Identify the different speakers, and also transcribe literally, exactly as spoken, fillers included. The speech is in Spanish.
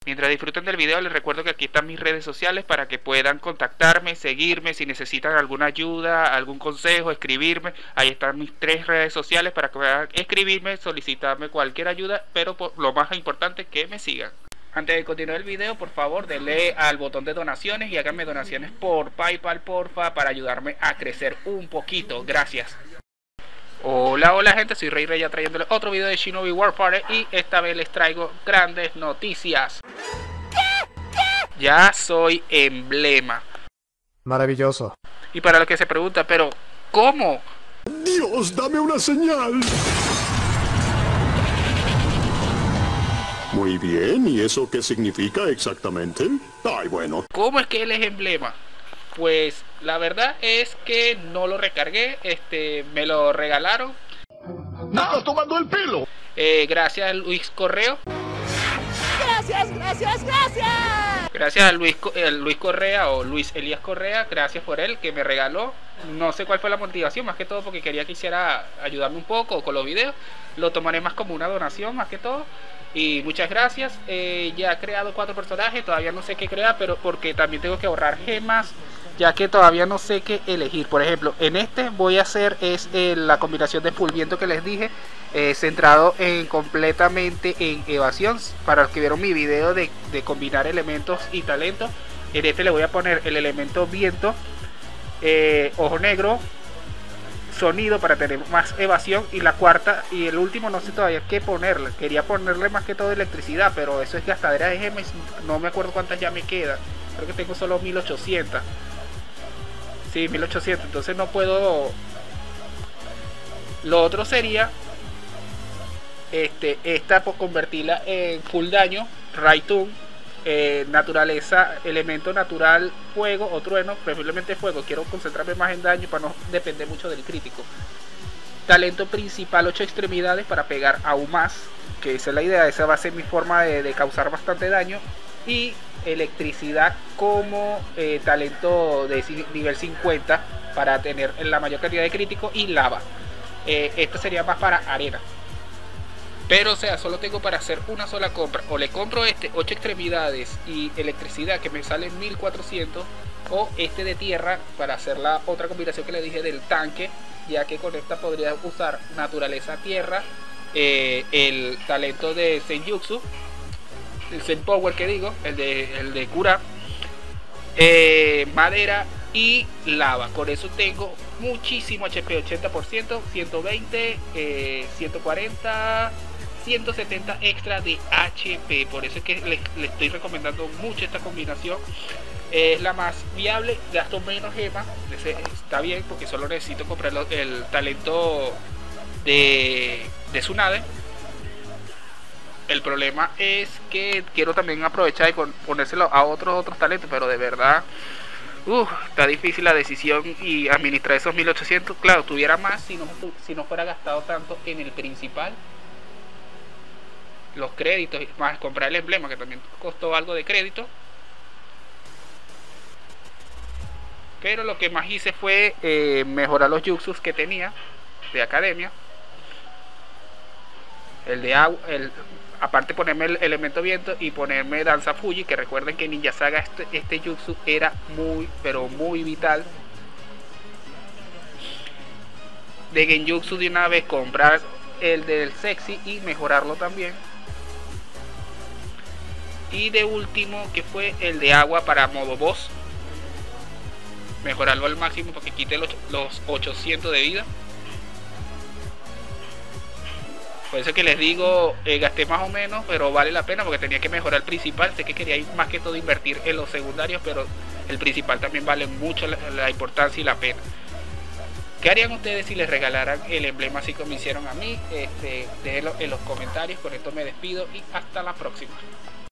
Speaker 1: Mientras disfruten del video, les recuerdo que aquí están mis redes sociales para que puedan contactarme, seguirme, si necesitan alguna ayuda, algún consejo, escribirme. Ahí están mis tres redes sociales para que puedan escribirme, solicitarme cualquier ayuda, pero por lo más importante, que me sigan. Antes de continuar el video, por favor, denle al botón de donaciones y háganme donaciones por PayPal, porfa, para ayudarme a crecer un poquito. Gracias. Hola, hola gente, soy Rey Rey, ya trayéndoles otro video de Shinobi Warfare y esta vez les traigo grandes noticias. Ya soy emblema.
Speaker 2: Maravilloso.
Speaker 1: Y para los que se preguntan, pero ¿cómo?
Speaker 3: Dios, dame una señal. Muy bien, ¿y eso qué significa exactamente? Ay, bueno.
Speaker 1: ¿Cómo es que él es emblema? Pues la verdad es que no lo recargué, este, me lo regalaron.
Speaker 3: ¡Me estás tomando el pelo!
Speaker 1: Eh, gracias a Luis Correo.
Speaker 4: Gracias, gracias, gracias.
Speaker 1: Gracias a Luis, eh, Luis Correa o Luis Elías Correa, gracias por él, que me regaló. No sé cuál fue la motivación, más que todo porque quería que hiciera ayudarme un poco con los videos. Lo tomaré más como una donación, más que todo. Y muchas gracias. eh, Ya he creado cuatro personajes, todavía no sé qué crear, pero porque también tengo que ahorrar gemas, ya que todavía no sé qué elegir. Por ejemplo, en este voy a hacer es eh, la combinación de full viento que les dije, eh, centrado en completamente en evasión. Para los que vieron mi video de, de combinar elementos y talentos, en este le voy a poner el elemento viento, eh, ojo negro, sonido para tener más evasión, y la cuarta y el último no sé todavía qué ponerle. Quería ponerle más que todo electricidad, pero eso es gastadera de gemas, no me acuerdo cuántas ya me quedan. Creo que tengo solo mil ochocientos. Sí, mil ochocientos, entonces no puedo. Lo otro sería este esta por convertirla en full daño, Raitun, eh, naturaleza, elemento natural, fuego o trueno, preferiblemente fuego. Quiero concentrarme más en daño para no depender mucho del crítico. Talento principal, ocho extremidades para pegar aún más, que esa es la idea, esa va a ser mi forma de, de causar bastante daño. Y electricidad como eh, talento de nivel cincuenta para tener la mayor cantidad de críticos, y lava. Eh, esto sería más para arena. Pero o sea, solo tengo para hacer una sola compra. O le compro este, ocho extremidades y electricidad, que me sale mil cuatrocientos. O este de tierra para hacer la otra combinación que le dije del tanque, ya que con esta podría usar naturaleza tierra, eh, el talento de Senjutsu, el Zen Power que digo, el de, el de cura, eh, madera y lava. Con eso tengo muchísimo H P, ochenta por ciento, ciento veinte, eh, ciento cuarenta, ciento setenta extra de H P. Por eso es que le, le estoy recomendando mucho esta combinación. Es la más viable, gasto menos gemas, está bien porque solo necesito comprar el talento de, de Tsunade. El problema es que quiero también aprovechar y ponérselo a otros otros talentos, pero de verdad uh, está difícil la decisión y administrar esos mil ochocientos. Claro, tuviera más si no, si no fuera gastado tanto en el principal, los créditos, más comprar el emblema, que también costó algo de crédito. Pero lo que más hice fue eh, mejorar los jutsus que tenía de academia. El de agua, el, aparte ponerme el elemento viento y ponerme danza Fuji, que recuerden que en Ninja Saga este, este jutsu era muy, pero muy vital. De Genjutsu de una vez comprar el del sexy y mejorarlo también. Y de último, que fue el de agua para modo boss, mejorarlo al máximo para que quite los, los ochocientos de vida. Por eso que les digo, eh, gasté más o menos, pero vale la pena porque tenía que mejorar el principal. Sé que quería ir más que todo invertir en los secundarios, pero el principal también vale mucho la, la importancia y la pena. ¿Qué harían ustedes si les regalaran el emblema así como me hicieron a mí? Este, déjenlo en los comentarios. Con esto me despido y hasta la próxima.